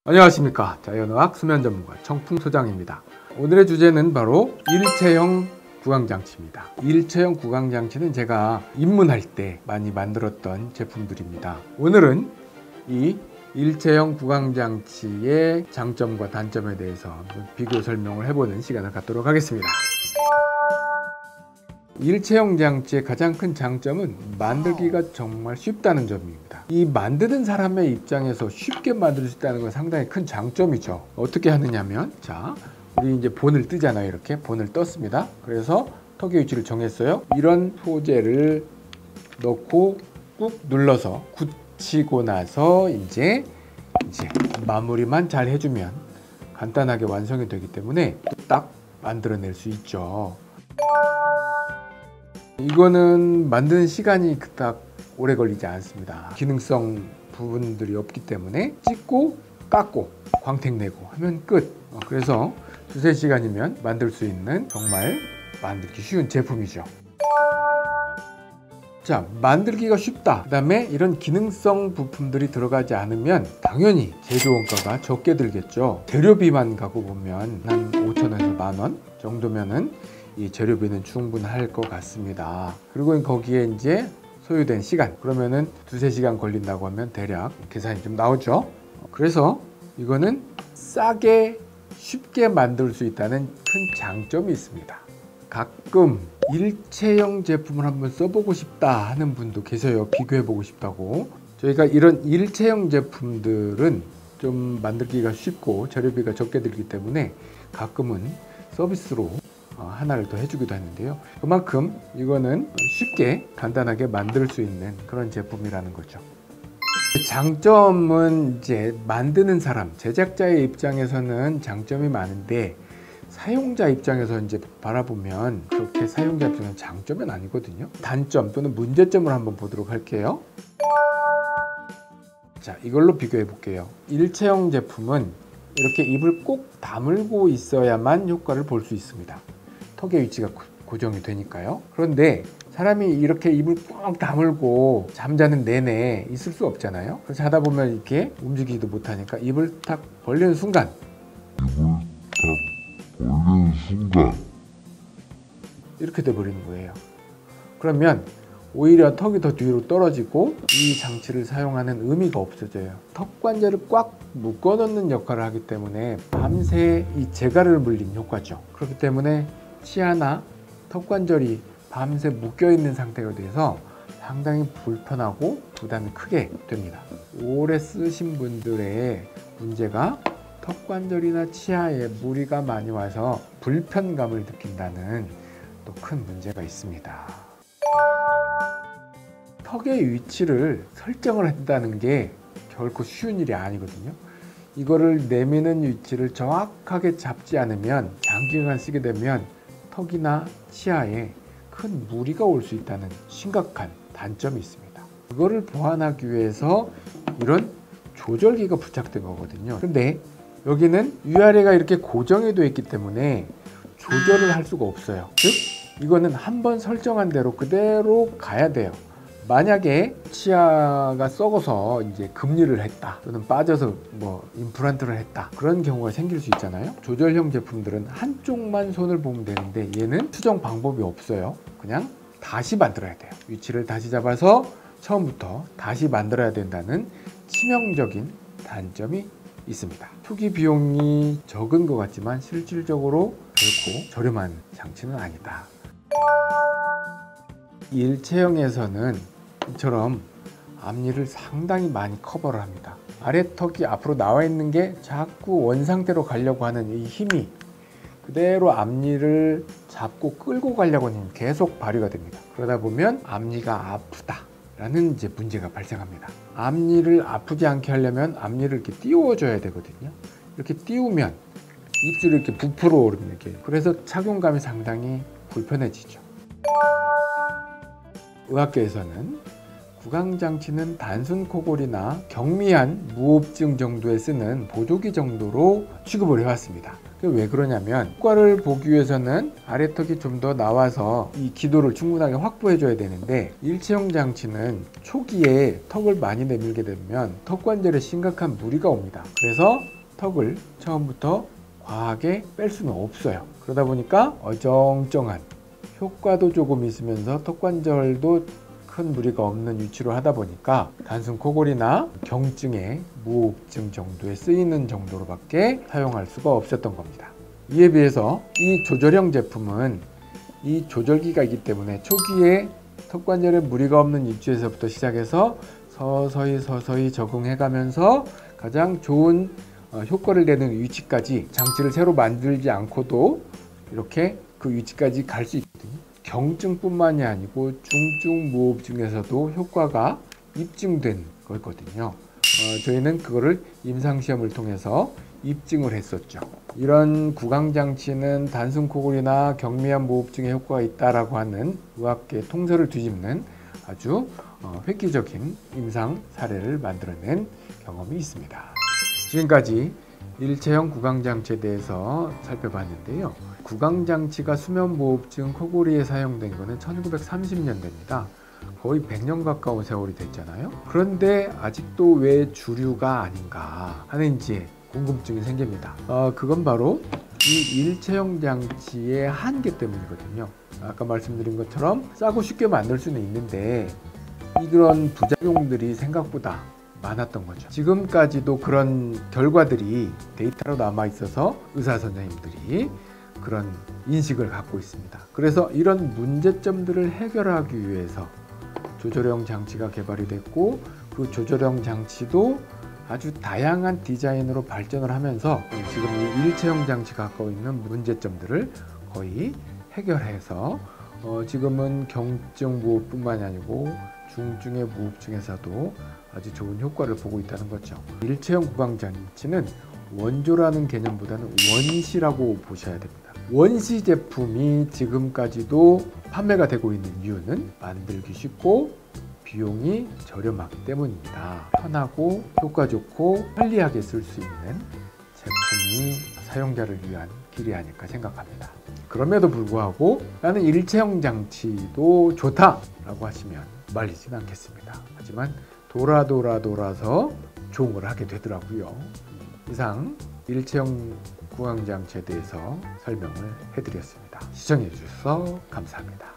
안녕하십니까. 자연의학 수면 전문가 청풍소장입니다. 오늘의 주제는 바로 일체형 구강장치입니다. 일체형 구강장치는 제가 입문할 때 많이 만들었던 제품들입니다. 오늘은 이 일체형 구강장치의 장점과 단점에 대해서 비교 설명을 해보는 시간을 갖도록 하겠습니다. 일체형 장치의 가장 큰 장점은 만들기가 정말 쉽다는 점입니다. 이 만드는 사람의 입장에서 쉽게 만들 수 있다는 건 상당히 큰 장점이죠. 어떻게 하느냐면, 자, 우리 이제 본을 뜨잖아요. 이렇게 본을 떴습니다. 그래서 턱의 위치를 정했어요. 이런 소재를 넣고 꾹 눌러서 굳히고 나서 이제 마무리만 잘 해주면 간단하게 완성이 되기 때문에 딱 만들어낼 수 있죠. 이거는 만드는 시간이 그닥 오래 걸리지 않습니다. 기능성 부분들이 없기 때문에 찍고 깎고 광택 내고 하면 끝. 그래서 두세 시간이면 만들 수 있는 정말 만들기 쉬운 제품이죠. 자, 만들기가 쉽다. 그 다음에 이런 기능성 부품들이 들어가지 않으면 당연히 제조원가가 적게 들겠죠. 재료비만 갖고 보면 한 5,000원에서 10,000원 정도면은 이 재료비는 충분할 것 같습니다. 그리고 거기에 이제 소요된 시간, 그러면은 두세 시간 걸린다고 하면 대략 계산이 좀 나오죠. 그래서 이거는 싸게 쉽게 만들 수 있다는 큰 장점이 있습니다. 가끔 일체형 제품을 한번 써보고 싶다 하는 분도 계세요. 비교해보고 싶다고. 저희가 이런 일체형 제품들은 좀 만들기가 쉽고 재료비가 적게 들기 때문에 가끔은 서비스로 하나를 더 해주기도 하는데요. 그만큼 이거는 쉽게 간단하게 만들 수 있는 그런 제품이라는 거죠. 장점은 이제 만드는 사람, 제작자의 입장에서는 장점이 많은데 사용자 입장에서 이제 바라보면 그렇게 사용자 입장에서는 장점은 아니거든요. 단점 또는 문제점을 한번 보도록 할게요. 자, 이걸로 비교해 볼게요. 일체형 제품은 이렇게 입을 꼭 다물고 있어야만 효과를 볼 수 있습니다. 턱의 위치가 고정이 되니까요. 그런데 사람이 이렇게 입을 꽉 다물고 잠자는 내내 있을 수 없잖아요. 그래서 자다 보면 이렇게 움직이지도 못하니까 입을 탁 벌리는 순간 이렇게 돼 버리는 거예요. 그러면 오히려 턱이 더 뒤로 떨어지고 이 장치를 사용하는 의미가 없어져요. 턱 관절을 꽉 묶어 놓는 역할을 하기 때문에 밤새 이 재갈을 물린 효과죠. 그렇기 때문에 치아나 턱 관절이 밤새 묶여 있는 상태가 돼서 상당히 불편하고 부담이 크게 됩니다. 오래 쓰신 분들의 문제가 턱 관절이나 치아에 무리가 많이 와서 불편감을 느낀다는 또 큰 문제가 있습니다. 턱의 위치를 설정을 한다는 게 결코 쉬운 일이 아니거든요. 이거를 내미는 위치를 정확하게 잡지 않으면 장기간 쓰게 되면 턱이나 치아에 큰 무리가 올 수 있다는 심각한 단점이 있습니다. 그거를 보완하기 위해서 이런 조절기가 부착된 거거든요. 근데 여기는 위아래가 이렇게 고정이 되어 있기 때문에 조절을 할 수가 없어요. 즉 이거는 한번 설정한 대로 그대로 가야 돼요. 만약에 치아가 썩어서 이제 금리를 했다 또는 빠져서 임플란트를 했다, 그런 경우가 생길 수 있잖아요. 조절형 제품들은 한쪽만 손을 보면 되는데 얘는 수정 방법이 없어요. 그냥 다시 만들어야 돼요. 위치를 다시 잡아서 처음부터 다시 만들어야 된다는 치명적인 단점이 있습니다. 초기 비용이 적은 것 같지만 실질적으로 결코 저렴한 장치는 아니다. 일체형에서는 이처럼 앞니를 상당히 많이 커버를 합니다. 아래턱이 앞으로 나와 있는 게 자꾸 원상태로 가려고 하는 이 힘이 그대로 앞니를 잡고 끌고 가려고 하는 힘이 계속 발휘가 됩니다. 그러다 보면 앞니가 아프다 라는 이제 문제가 발생합니다. 앞니를 아프지 않게 하려면 앞니를 이렇게 띄워줘야 되거든요. 이렇게 띄우면 입술이 이렇게 부풀어 오릅니다. 그래서 착용감이 상당히 불편해지죠. 의학계에서는 구강장치는 단순 코골이나 경미한 무호흡증 정도에 쓰는 보조기 정도로 취급을 해왔습니다. 그게 왜 그러냐면 효과를 보기 위해서는 아래턱이 좀 더 나와서 이 기도를 충분하게 확보해 줘야 되는데, 일체형 장치는 초기에 턱을 많이 내밀게 되면 턱 관절에 심각한 무리가 옵니다. 그래서 턱을 처음부터 과하게 뺄 수는 없어요. 그러다 보니까 어정쩡한 효과도 조금 있으면서 턱 관절도 큰 무리가 없는 위치로 하다 보니까 단순 코골이나 경증의 무호흡증 정도에 쓰이는 정도로밖에 사용할 수가 없었던 겁니다. 이에 비해서 이 조절형 제품은 이 조절기가 있기 때문에 초기에 턱 관절에 무리가 없는 위치에서부터 시작해서 서서히 적응해 가면서 가장 좋은 효과를 내는 위치까지, 장치를 새로 만들지 않고도 이렇게 그 위치까지 갈 수 있거든요. 경증뿐만이 아니고 중증 무호흡증에서도 효과가 입증된 거거든요. 저희는 그거를 임상시험을 통해서 입증을 했었죠. 이런 구강장치는 단순 코골이나 경미한 무호흡증에 효과가 있다라고 하는 의학계 통설을 뒤집는 아주 획기적인 임상 사례를 만들어낸 경험이 있습니다. 지금까지 일체형 구강장치에 대해서 살펴봤는데요. 구강장치가 수면무호흡증 코골이에 사용된 것은 1930년대입니다. 거의 100년 가까운 세월이 됐잖아요. 그런데 아직도 왜 주류가 아닌가 하는 이제 궁금증이 생깁니다. 그건 바로 이 일체형 장치의 한계 때문이거든요. 아까 말씀드린 것처럼 싸고 쉽게 만들 수는 있는데 이런 부작용들이 생각보다 많았던 거죠. 지금까지도 그런 결과들이 데이터로 남아 있어서 의사 선생님들이 그런 인식을 갖고 있습니다. 그래서 이런 문제점들을 해결하기 위해서 조절형 장치가 개발이 됐고, 그 조절형 장치도 아주 다양한 디자인으로 발전을 하면서 지금 이 일체형 장치가 갖고 있는 문제점들을 거의 해결해서 지금은 경증 무호흡뿐만이 아니고 중증의 무호흡증에서도 아주 좋은 효과를 보고 있다는 거죠. 일체형 구강장치는 원조라는 개념보다는 원시라고 보셔야 됩니다. 원시 제품이 지금까지도 판매가 되고 있는 이유는 만들기 쉽고 비용이 저렴하기 때문입니다. 편하고 효과 좋고 편리하게 쓸 수 있는 제품이 사용자를 위한 길이 아닐까 생각합니다. 그럼에도 불구하고 나는 일체형 장치도 좋다라고 하시면 말리진 않겠습니다. 하지만 돌아서 좋은 걸 하게 되더라고요. 이상 일체형 구강장치에 대해서 설명을 해드렸습니다. 시청해 주셔서 감사합니다.